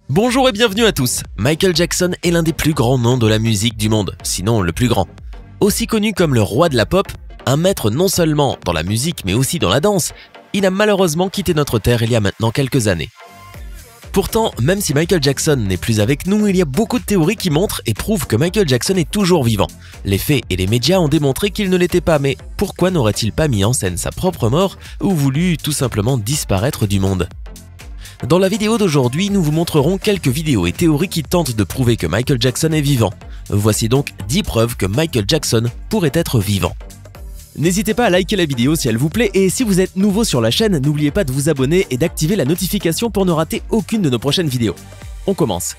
Bonjour et bienvenue à tous. Michael Jackson est l'un des plus grands noms de la musique du monde, sinon le plus grand. Aussi connu comme le roi de la pop, un maître non seulement dans la musique mais aussi dans la danse, il a malheureusement quitté notre terre il y a maintenant quelques années. Pourtant, même si Michael Jackson n'est plus avec nous, il y a beaucoup de théories qui montrent et prouvent que Michael Jackson est toujours vivant. Les faits et les médias ont démontré qu'il ne l'était pas, mais pourquoi n'aurait-il pas mis en scène sa propre mort ou voulu tout simplement disparaître du monde ? Dans la vidéo d'aujourd'hui, nous vous montrerons quelques vidéos et théories qui tentent de prouver que Michael Jackson est vivant. Voici donc 10 preuves que Michael Jackson pourrait être vivant. N'hésitez pas à liker la vidéo si elle vous plaît et si vous êtes nouveau sur la chaîne, n'oubliez pas de vous abonner et d'activer la notification pour ne rater aucune de nos prochaines vidéos. On commence.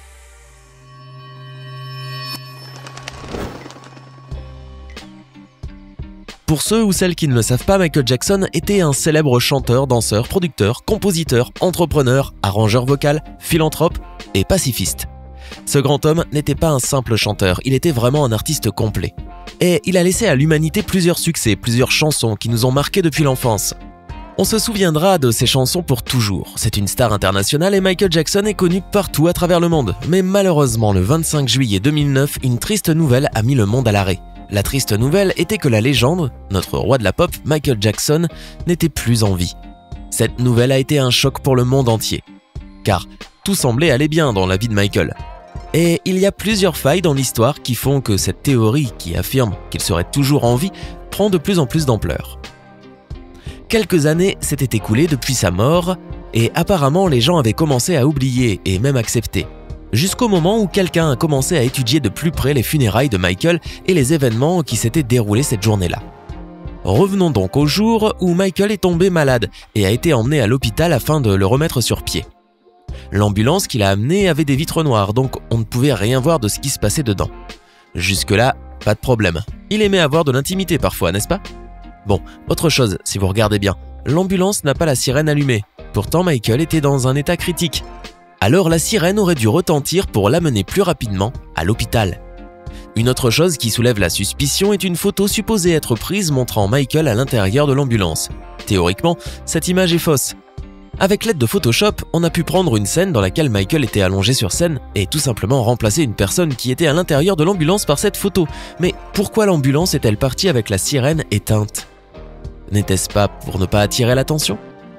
Pour ceux ou celles qui ne le savent pas, Michael Jackson était un célèbre chanteur, danseur, producteur, compositeur, entrepreneur, arrangeur vocal, philanthrope et pacifiste. Ce grand homme n'était pas un simple chanteur, il était vraiment un artiste complet. Et il a laissé à l'humanité plusieurs succès, plusieurs chansons qui nous ont marqués depuis l'enfance. On se souviendra de ces chansons pour toujours. C'est une star internationale et Michael Jackson est connu partout à travers le monde. Mais malheureusement, le 25 juillet 2009, une triste nouvelle a mis le monde à l'arrêt. La triste nouvelle était que la légende, notre roi de la pop, Michael Jackson, n'était plus en vie. Cette nouvelle a été un choc pour le monde entier. Car tout semblait aller bien dans la vie de Michael. Et il y a plusieurs failles dans l'histoire qui font que cette théorie qui affirme qu'il serait toujours en vie prend de plus en plus d'ampleur. Quelques années s'étaient écoulées depuis sa mort et apparemment les gens avaient commencé à oublier et même accepter. Jusqu'au moment où quelqu'un a commencé à étudier de plus près les funérailles de Michael et les événements qui s'étaient déroulés cette journée-là. Revenons donc au jour où Michael est tombé malade et a été emmené à l'hôpital afin de le remettre sur pied. L'ambulance qu'il a amenée avait des vitres noires, donc on ne pouvait rien voir de ce qui se passait dedans. Jusque-là, pas de problème. Il aimait avoir de l'intimité parfois, n'est-ce pas ? Bon, autre chose, si vous regardez bien, l'ambulance n'a pas la sirène allumée. Pourtant, Michael était dans un état critique. Alors la sirène aurait dû retentir pour l'amener plus rapidement à l'hôpital. Une autre chose qui soulève la suspicion est une photo supposée être prise montrant Michael à l'intérieur de l'ambulance. Théoriquement, cette image est fausse. Avec l'aide de Photoshop, on a pu prendre une scène dans laquelle Michael était allongé sur scène et tout simplement remplacer une personne qui était à l'intérieur de l'ambulance par cette photo. Mais pourquoi l'ambulance est-elle partie avec la sirène éteinte ? N'était-ce pas pour ne pas attirer l'attention ?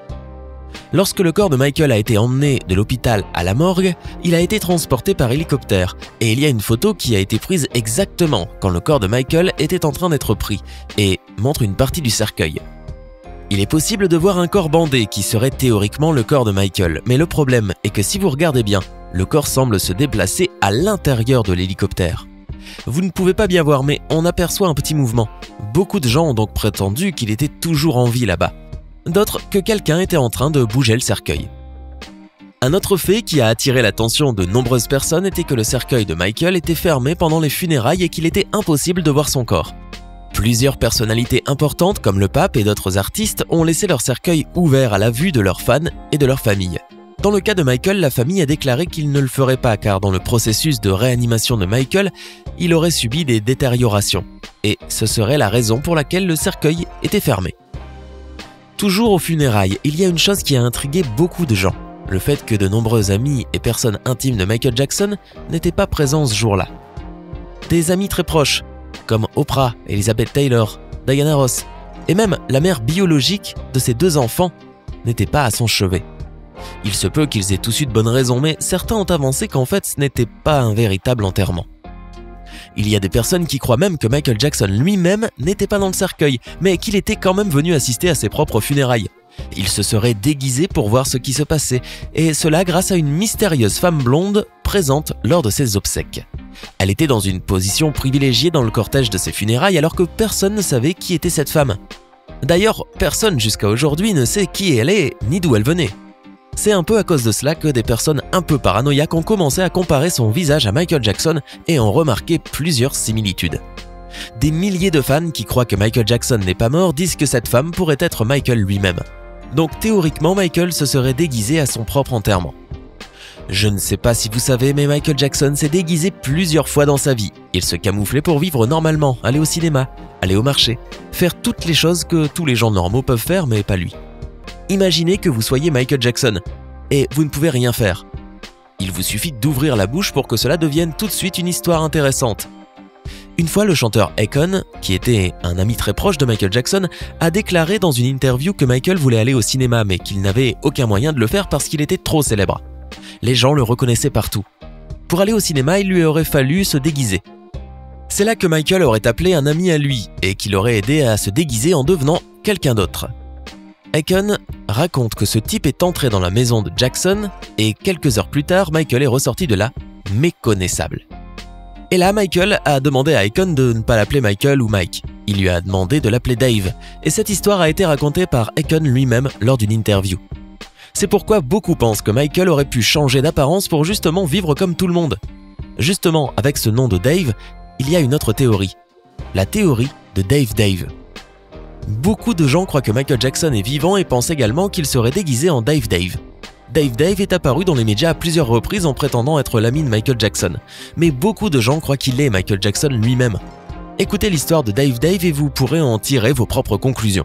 Lorsque le corps de Michael a été emmené de l'hôpital à la morgue, il a été transporté par hélicoptère et il y a une photo qui a été prise exactement quand le corps de Michael était en train d'être pris et montre une partie du cercueil. Il est possible de voir un corps bandé qui serait théoriquement le corps de Michael, mais le problème est que si vous regardez bien, le corps semble se déplacer à l'intérieur de l'hélicoptère. Vous ne pouvez pas bien voir, mais on aperçoit un petit mouvement. Beaucoup de gens ont donc prétendu qu'il était toujours en vie là-bas. D'autres que quelqu'un était en train de bouger le cercueil. Un autre fait qui a attiré l'attention de nombreuses personnes était que le cercueil de Michael était fermé pendant les funérailles et qu'il était impossible de voir son corps. Plusieurs personnalités importantes comme le pape et d'autres artistes ont laissé leur cercueil ouvert à la vue de leurs fans et de leur famille. Dans le cas de Michael, la famille a déclaré qu'il ne le ferait pas car dans le processus de réanimation de Michael, il aurait subi des détériorations. Et ce serait la raison pour laquelle le cercueil était fermé. Toujours aux funérailles, il y a une chose qui a intrigué beaucoup de gens. Le fait que de nombreux amis et personnes intimes de Michael Jackson n'étaient pas présents ce jour-là. Des amis très proches, comme Oprah, Elizabeth Taylor, Diana Ross, et même la mère biologique de ses 2 enfants, n'étaient pas à son chevet. Il se peut qu'ils aient tous eu de bonnes raisons, mais certains ont avancé qu'en fait ce n'était pas un véritable enterrement. Il y a des personnes qui croient même que Michael Jackson lui-même n'était pas dans le cercueil, mais qu'il était quand même venu assister à ses propres funérailles. Il se serait déguisé pour voir ce qui se passait, et cela grâce à une mystérieuse femme blonde présente lors de ses obsèques. Elle était dans une position privilégiée dans le cortège de ses funérailles alors que personne ne savait qui était cette femme. D'ailleurs, personne jusqu'à aujourd'hui ne sait qui elle est ni d'où elle venait. C'est un peu à cause de cela que des personnes un peu paranoïaques ont commencé à comparer son visage à Michael Jackson et ont remarqué plusieurs similitudes. Des milliers de fans qui croient que Michael Jackson n'est pas mort disent que cette femme pourrait être Michael lui-même. Donc théoriquement, Michael se serait déguisé à son propre enterrement. Je ne sais pas si vous savez, mais Michael Jackson s'est déguisé plusieurs fois dans sa vie. Il se camouflait pour vivre normalement, aller au cinéma, aller au marché, faire toutes les choses que tous les gens normaux peuvent faire, mais pas lui. Imaginez que vous soyez Michael Jackson et vous ne pouvez rien faire. Il vous suffit d'ouvrir la bouche pour que cela devienne tout de suite une histoire intéressante. Une fois, le chanteur Akon, qui était un ami très proche de Michael Jackson, a déclaré dans une interview que Michael voulait aller au cinéma, mais qu'il n'avait aucun moyen de le faire parce qu'il était trop célèbre. Les gens le reconnaissaient partout. Pour aller au cinéma, il lui aurait fallu se déguiser. C'est là que Michael aurait appelé un ami à lui et qui l'aurait aidé à se déguiser en devenant quelqu'un d'autre. Akon raconte que ce type est entré dans la maison de Jackson et quelques heures plus tard, Michael est ressorti de là méconnaissable. Et là, Michael a demandé à Akon de ne pas l'appeler Michael ou Mike. Il lui a demandé de l'appeler Dave. Et cette histoire a été racontée par Akon lui-même lors d'une interview. C'est pourquoi beaucoup pensent que Michael aurait pu changer d'apparence pour justement vivre comme tout le monde. Justement, avec ce nom de Dave, il y a une autre théorie. La théorie de Dave Dave. Beaucoup de gens croient que Michael Jackson est vivant et pensent également qu'il serait déguisé en Dave Dave. Dave Dave est apparu dans les médias à plusieurs reprises en prétendant être l'ami de Michael Jackson. Mais beaucoup de gens croient qu'il est Michael Jackson lui-même. Écoutez l'histoire de Dave Dave et vous pourrez en tirer vos propres conclusions.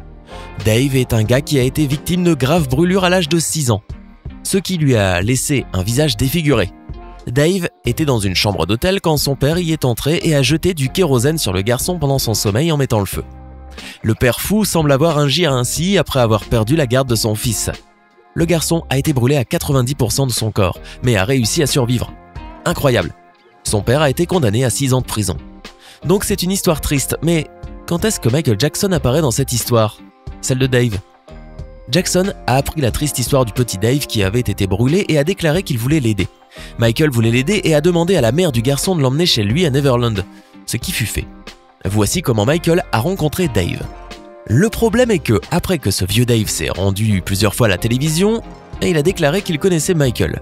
Dave est un gars qui a été victime de graves brûlures à l'âge de 6 ans, ce qui lui a laissé un visage défiguré. Dave était dans une chambre d'hôtel quand son père y est entré et a jeté du kérosène sur le garçon pendant son sommeil en mettant le feu. Le père fou semble avoir agi ainsi après avoir perdu la garde de son fils. Le garçon a été brûlé à 90% de son corps, mais a réussi à survivre. Incroyable. Son père a été condamné à 6 ans de prison. Donc c'est une histoire triste, mais quand est-ce que Michael Jackson apparaît dans cette histoire? Celle de Dave. Jackson a appris la triste histoire du petit Dave qui avait été brûlé et a déclaré qu'il voulait l'aider. Michael voulait l'aider et a demandé à la mère du garçon de l'emmener chez lui à Neverland, ce qui fut fait. Voici comment Michael a rencontré Dave. Le problème est que, après que ce vieux Dave s'est rendu plusieurs fois à la télévision, il a déclaré qu'il connaissait Michael.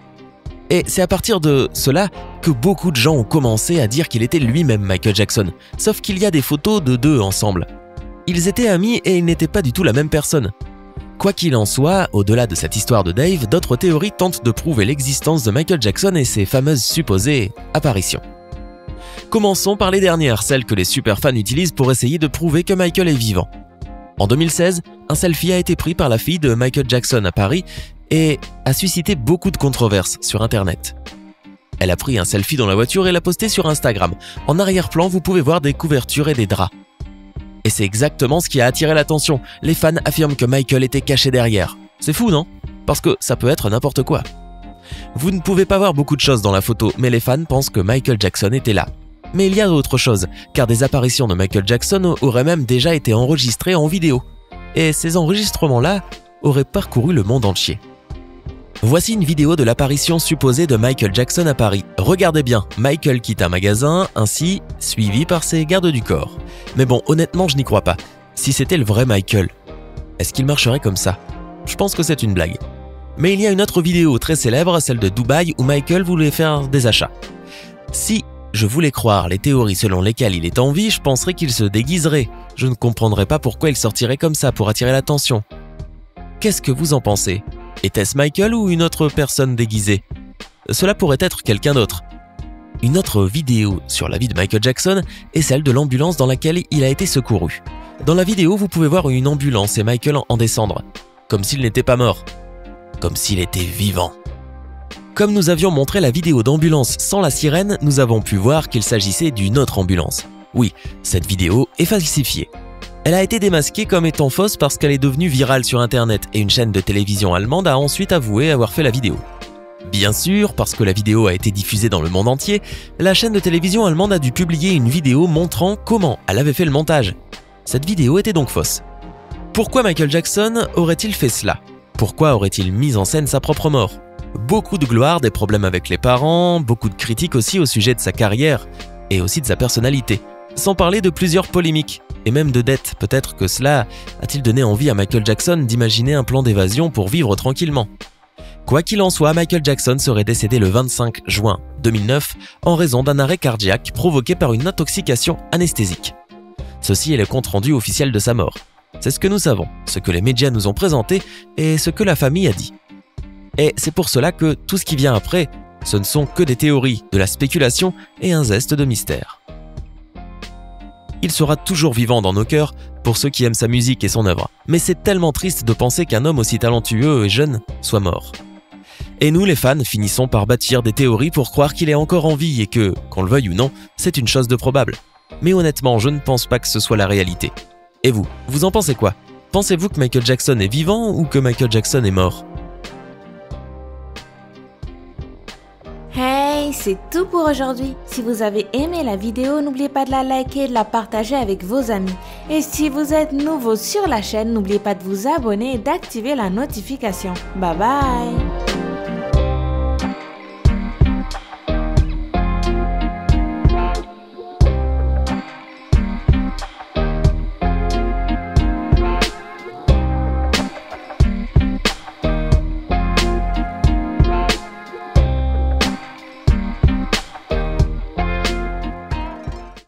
Et c'est à partir de cela que beaucoup de gens ont commencé à dire qu'il était lui-même Michael Jackson, sauf qu'il y a des photos de deux ensemble. Ils étaient amis et ils n'étaient pas du tout la même personne. Quoi qu'il en soit, au-delà de cette histoire de Dave, d'autres théories tentent de prouver l'existence de Michael Jackson et ses fameuses supposées apparitions. Commençons par les dernières, celles que les superfans utilisent pour essayer de prouver que Michael est vivant. En 2016, un selfie a été pris par la fille de Michael Jackson à Paris et a suscité beaucoup de controverses sur Internet. Elle a pris un selfie dans la voiture et l'a posté sur Instagram. En arrière-plan, vous pouvez voir des couvertures et des draps. Et c'est exactement ce qui a attiré l'attention. Les fans affirment que Michael était caché derrière. C'est fou, non? Parce que ça peut être n'importe quoi. Vous ne pouvez pas voir beaucoup de choses dans la photo, mais les fans pensent que Michael Jackson était là. Mais il y a autre chose, car des apparitions de Michael Jackson auraient même déjà été enregistrées en vidéo. Et ces enregistrements-là auraient parcouru le monde entier. Voici une vidéo de l'apparition supposée de Michael Jackson à Paris. Regardez bien, Michael quitte un magasin, ainsi suivi par ses gardes du corps. Mais bon, honnêtement, je n'y crois pas. Si c'était le vrai Michael, est-ce qu'il marcherait comme ça? Je pense que c'est une blague. Mais il y a une autre vidéo très célèbre, celle de Dubaï, où Michael voulait faire des achats. Si je voulais croire les théories selon lesquelles il est en vie, je penserais qu'il se déguiserait. Je ne comprendrais pas pourquoi il sortirait comme ça pour attirer l'attention. Qu'est-ce que vous en pensez? Était-ce Michael ou une autre personne déguisée? Cela pourrait être quelqu'un d'autre. Une autre vidéo sur la vie de Michael Jackson est celle de l'ambulance dans laquelle il a été secouru. Dans la vidéo, vous pouvez voir une ambulance et Michael en descendre, comme s'il n'était pas mort, comme s'il était vivant. Comme nous avions montré la vidéo d'ambulance sans la sirène, nous avons pu voir qu'il s'agissait d'une autre ambulance. Oui, cette vidéo est falsifiée. Elle a été démasquée comme étant fausse parce qu'elle est devenue virale sur Internet et une chaîne de télévision allemande a ensuite avoué avoir fait la vidéo. Bien sûr, parce que la vidéo a été diffusée dans le monde entier, la chaîne de télévision allemande a dû publier une vidéo montrant comment elle avait fait le montage. Cette vidéo était donc fausse. Pourquoi Michael Jackson aurait-il fait cela? Pourquoi aurait-il mis en scène sa propre mort? Beaucoup de gloire, des problèmes avec les parents, beaucoup de critiques aussi au sujet de sa carrière et aussi de sa personnalité. Sans parler de plusieurs polémiques et même de dettes. Peut-être que cela a-t-il donné envie à Michael Jackson d'imaginer un plan d'évasion pour vivre tranquillement. Quoi qu'il en soit, Michael Jackson serait décédé le 25 juin 2009 en raison d'un arrêt cardiaque provoqué par une intoxication anesthésique. Ceci est le compte-rendu officiel de sa mort. C'est ce que nous savons, ce que les médias nous ont présenté et ce que la famille a dit. Et c'est pour cela que tout ce qui vient après, ce ne sont que des théories, de la spéculation et un zeste de mystère. Il sera toujours vivant dans nos cœurs pour ceux qui aiment sa musique et son œuvre. Mais c'est tellement triste de penser qu'un homme aussi talentueux et jeune soit mort. Et nous, les fans, finissons par bâtir des théories pour croire qu'il est encore en vie et que, qu'on le veuille ou non, c'est une chose de probable. Mais honnêtement, je ne pense pas que ce soit la réalité. Et vous, vous en pensez quoi? Pensez-vous que Michael Jackson est vivant ou que Michael Jackson est mort? Hey, c'est tout pour aujourd'hui. Si vous avez aimé la vidéo, n'oubliez pas de la liker et de la partager avec vos amis. Et si vous êtes nouveau sur la chaîne, n'oubliez pas de vous abonner et d'activer la notification. Bye bye!